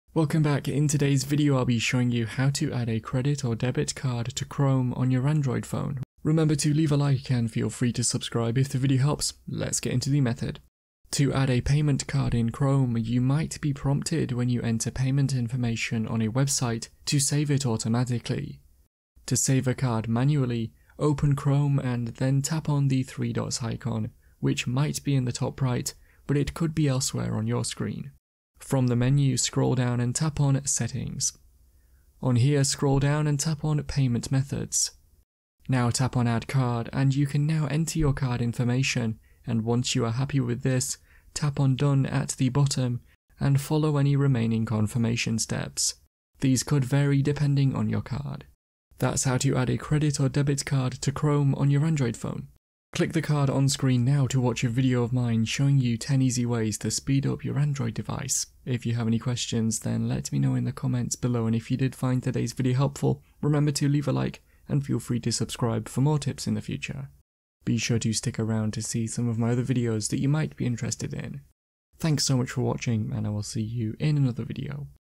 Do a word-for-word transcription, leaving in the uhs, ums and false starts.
Welcome back. In today's video I'll be showing you how to add a credit or debit card to Chrome on your Android phone. Remember to leave a like and feel free to subscribe if the video helps. Let's get into the method. To add a payment card in Chrome, you might be prompted when you enter payment information on a website to save it automatically. To save a card manually, open Chrome and then tap on the three dots icon, which might be in the top right, but it could be elsewhere on your screen. From the menu, scroll down and tap on Settings. On here, scroll down and tap on Payment Methods. Now tap on Add Card and you can now enter your card information, and once you are happy with this, tap on Done at the bottom and follow any remaining confirmation steps. These could vary depending on your card. That's how to add a credit or debit card to Chrome on your Android phone. Click the card on screen now to watch a video of mine showing you ten easy ways to speed up your Android device. If you have any questions, then let me know in the comments below, and if you did find today's video helpful, remember to leave a like and feel free to subscribe for more tips in the future. Be sure to stick around to see some of my other videos that you might be interested in. Thanks so much for watching, and I will see you in another video.